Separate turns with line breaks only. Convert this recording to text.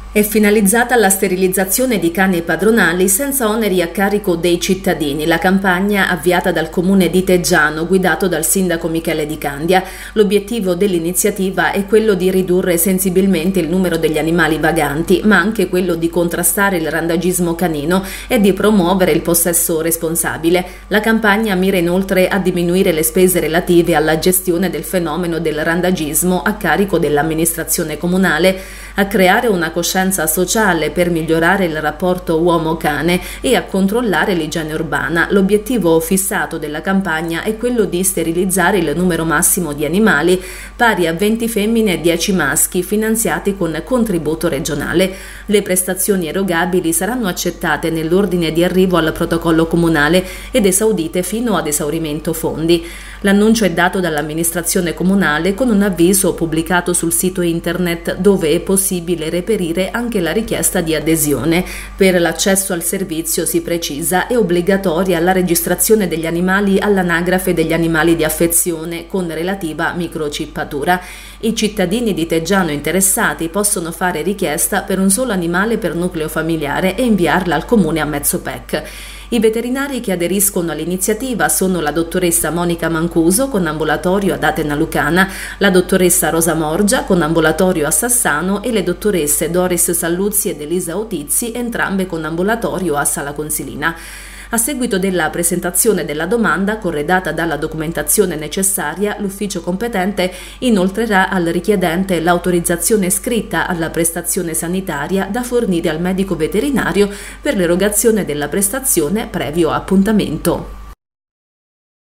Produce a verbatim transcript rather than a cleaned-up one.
È finalizzata alla sterilizzazione di cani padronali senza oneri a carico dei cittadini. La campagna avviata dal comune di Teggiano, guidato dal sindaco Michele Di Candia. L'obiettivo dell'iniziativa è quello di ridurre sensibilmente il numero degli animali vaganti, ma anche quello di contrastare il randagismo canino e di promuovere il possesso responsabile. La campagna mira inoltre a diminuire le spese relative alla gestione del fenomeno del randagismo a carico dell'amministrazione comunale, a creare una coscienza sociale per migliorare il rapporto uomo-cane e a controllare l'igiene urbana. L'obiettivo fissato della campagna è quello di sterilizzare il numero massimo di animali, pari a venti femmine e dieci maschi, finanziati con contributo regionale. Le prestazioni erogabili saranno accettate nell'ordine di arrivo al protocollo comunale ed esaudite fino ad esaurimento fondi. L'annuncio è dato dall'amministrazione comunale con un avviso pubblicato sul sito internet, dove è possibile reperire anche la richiesta di adesione. Per l'accesso al servizio, si precisa, è obbligatoria la registrazione degli animali all'anagrafe degli animali di affezione con relativa microchippatura. I cittadini di Teggiano interessati possono fare richiesta per un solo animale per nucleo familiare e inviarla al comune a mezzo P E C. I veterinari che aderiscono all'iniziativa sono la dottoressa Monica Mancuso con ambulatorio ad Atena Lucana, la dottoressa Rosa Morgia con ambulatorio a Sassano e le dottoresse Doris Salluzzi ed Elisa Otizzi, entrambe con ambulatorio a Sala Consilina. A seguito della presentazione della domanda, corredata dalla documentazione necessaria, l'ufficio competente inoltrerà al richiedente l'autorizzazione scritta alla prestazione sanitaria da fornire al medico veterinario per l'erogazione della prestazione previo appuntamento.